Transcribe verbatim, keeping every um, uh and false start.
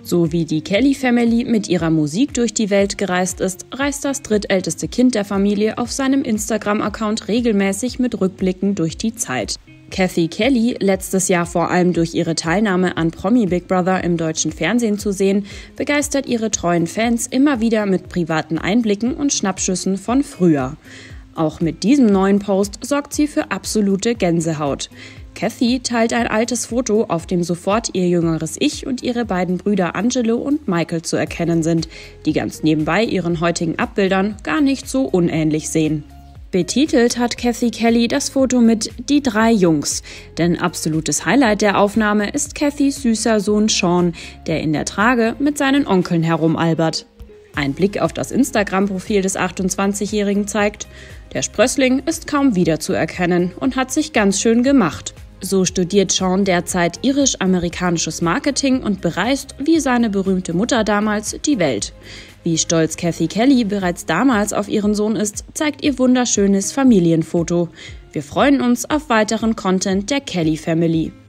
So wie die Kelly Family mit ihrer Musik durch die Welt gereist ist, reist das drittälteste Kind der Familie auf seinem Instagram-Account regelmäßig mit Rückblicken durch die Zeit. Kathy Kelly, letztes Jahr vor allem durch ihre Teilnahme an Promi Big Brother im deutschen Fernsehen zu sehen, begeistert ihre treuen Fans immer wieder mit privaten Einblicken und Schnappschüssen von früher. Auch mit diesem neuen Post sorgt sie für absolute Gänsehaut. Kathy teilt ein altes Foto, auf dem sofort ihr jüngeres Ich und ihre beiden Brüder Angelo und Michael zu erkennen sind, die ganz nebenbei ihren heutigen Abbildern gar nicht so unähnlich sehen. Betitelt hat Kathy Kelly das Foto mit »Die drei Jungs«, denn absolutes Highlight der Aufnahme ist Kathys süßer Sohn Sean, der in der Trage mit seinen Onkeln herumalbert. Ein Blick auf das Instagram-Profil des achtundzwanzigjährigen zeigt, der Sprössling ist kaum wiederzuerkennen und hat sich ganz schön gemacht. So studiert Sean derzeit irisch-amerikanisches Marketing und bereist, wie seine berühmte Mutter damals, die Welt. Wie stolz Kathy Kelly bereits damals auf ihren Sohn ist, zeigt ihr wunderschönes Familienfoto. Wir freuen uns auf weiteren Content der Kelly Family.